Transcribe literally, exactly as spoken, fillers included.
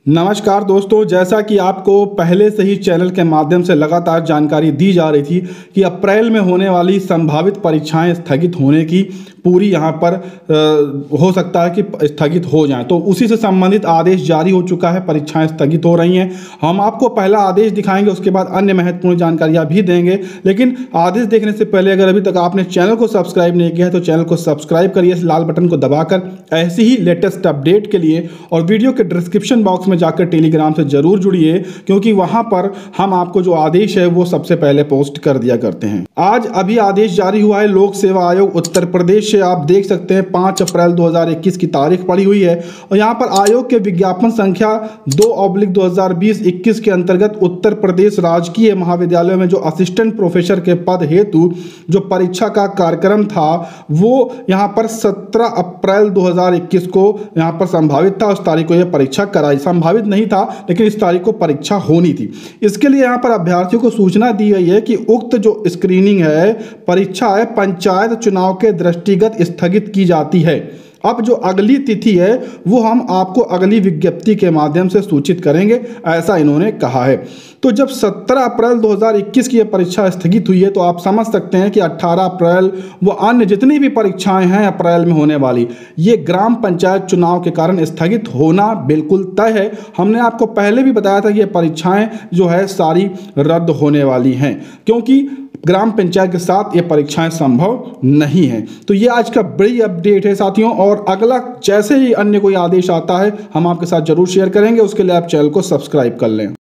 नमस्कार दोस्तों, जैसा कि आपको पहले से ही चैनल के माध्यम से लगातार जानकारी दी जा रही थी कि अप्रैल में होने वाली संभावित परीक्षाएं स्थगित होने की पूरी यहां पर आ, हो सकता है कि स्थगित हो जाएं, तो उसी से संबंधित आदेश जारी हो चुका है। परीक्षाएं स्थगित हो रही हैं। हम आपको पहला आदेश दिखाएंगे, उसके बाद अन्य महत्वपूर्ण जानकारियां भी देंगे। लेकिन आदेश देखने से पहले अगर अभी तक आपने चैनल को सब्सक्राइब नहीं किया है तो चैनल को सब्सक्राइब करिए, इस लाल बटन को दबाकर ऐसी ही लेटेस्ट अपडेट के लिए। और वीडियो के डिस्क्रिप्शन बॉक्स में जाकर टेलीग्राम से जरूर जुड़िए, क्योंकि वहां पर हम आपको जो आदेश है वो सबसे पहले पोस्ट कर दिया करते हैं। आज अभी आदेश जारी हुआ है लोक सेवा आयोग उत्तर प्रदेश से। आप देख सकते हैं पाँच अप्रैल दो हज़ार इक्कीस की तारीख पड़ी हुई है और यहां पर आयोग के विज्ञापन संख्या दो ऑब्लिक दो हजार बीस इक्कीस के अंतर्गत उत्तर प्रदेश राजकीय महाविद्यालयों में जो असिस्टेंट प्रोफेसर के पद हेतु जो परीक्षा का कार्यक्रम था वो यहां पर सत्रह अप्रैल दो हज़ार इक्कीस को यहां पर संभावित था। उस तारीख को यह परीक्षा कराई, संभावित नहीं था लेकिन इस तारीख को परीक्षा होनी थी। इसके लिए यहां पर अभ्यर्थियों को सूचना दी गई है कि उक्त जो स्क्रीनिंग है, परीक्षा है, पंचायत चुनाव के दृष्टिगत स्थगित की जाती है। अब जो अगली तिथि है वो हम आपको अगली विज्ञप्ति के माध्यम से सूचित करेंगे, ऐसा इन्होंने कहा है। तो जब सत्रह अप्रैल दो हज़ार इक्कीस की यह परीक्षा स्थगित हुई है तो आप समझ सकते हैं कि अठारह अप्रैल व अन्य जितनी भी परीक्षाएं हैं अप्रैल में होने वाली, ये ग्राम पंचायत चुनाव के कारण स्थगित होना बिल्कुल तय है। हमने आपको पहले भी बताया था कि ये परीक्षाएं जो है सारी रद्द होने वाली हैं, क्योंकि ग्राम पंचायत के साथ ये परीक्षाएं संभव नहीं है। तो ये आज का बड़ी अपडेट है साथियों, और अगला जैसे ही अन्य कोई आदेश आता है हम आपके साथ जरूर शेयर करेंगे। उसके लिए आप चैनल को सब्सक्राइब कर लें।